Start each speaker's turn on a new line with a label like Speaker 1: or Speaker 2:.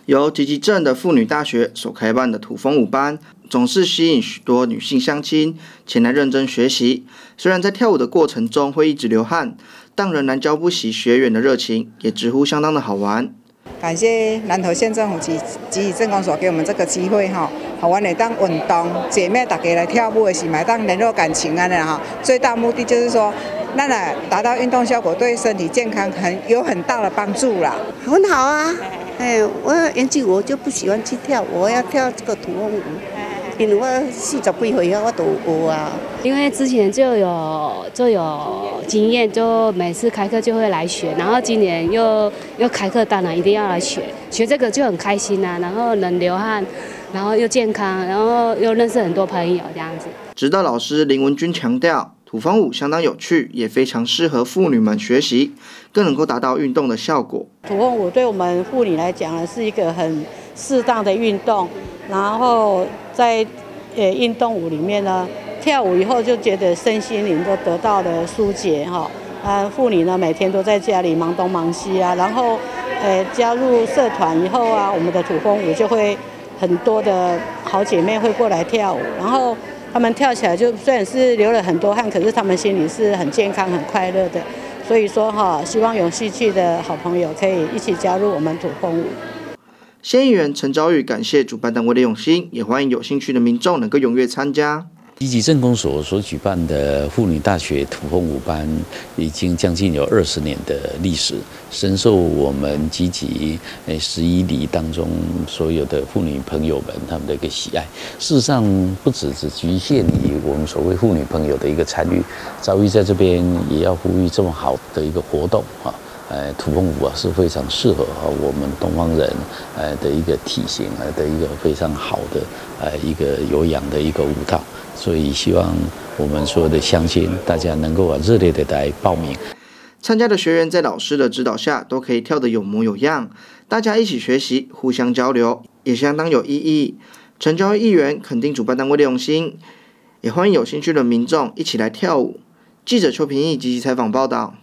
Speaker 1: 由集集镇的妇女大学所开办的土风舞班，总是吸引许多女性乡亲前来认真学习。虽然在跳舞的过程中会一直流汗，但仍然浇不熄学员的热情，也直呼相当的好玩。
Speaker 2: 感谢南投县政府及集镇公所给我们这个机会哈，好玩的当运动，姐妹大家来跳舞的时嘛，当联络感情啊哈。最大目的就是说，那来达到运动效果，对身体健康有很大的帮助啦。
Speaker 3: 很好啊，我年纪我就不喜欢去跳，我要跳这个土风舞。因为我40几岁我都有啊。
Speaker 4: 因为之前就有经验，就每次开课就会来学，然后今年又开课，当然一定要来学这个就很开心啊，然后能流汗，然后又健康，然后又认识很多朋友这样子。
Speaker 1: 指导老师林文君强调，土风舞相当有趣，也非常适合妇女们学习，更能够达到运动的效果。
Speaker 5: 土风舞对我们妇女来讲呢，是一个很适当的运动，然后在运动舞里面呢，跳舞以后就觉得身心灵都得到了疏解哈。妇女呢每天都在家里忙东忙西啊，然后加入社团以后啊，我们的土风舞就会很多的好姐妹会过来跳舞，然后她们跳起来就虽然是流了很多汗，可是她们心里是很健康很快乐的。所以说希望有兴趣的好朋友可以一起加入我们土风舞。
Speaker 1: 县议员陈昭宇感谢主办单位的用心，也欢迎有兴趣的民众能够踊跃参加。
Speaker 6: 集集镇公所所举办的妇女大学土风舞班，已经将近有20年的历史，深受我们集集11里当中所有的妇女朋友们他们的一个喜爱。事实上，不只局限于我们所谓妇女朋友的一个参与，昭宇在这边也要呼吁这么好的一个活动啊。土风舞是非常适合我们东方人的一个体型的一个非常好的一个有氧的一个舞蹈，所以希望我们所有的乡亲大家能够热烈的来报名。
Speaker 1: 参加的学员在老师的指导下都可以跳得有模有样，大家一起学习，互相交流，也相当有意义。陈昭宇议员肯定主办单位的用心，也欢迎有兴趣的民众一起来跳舞。记者邱平义积极采访报道。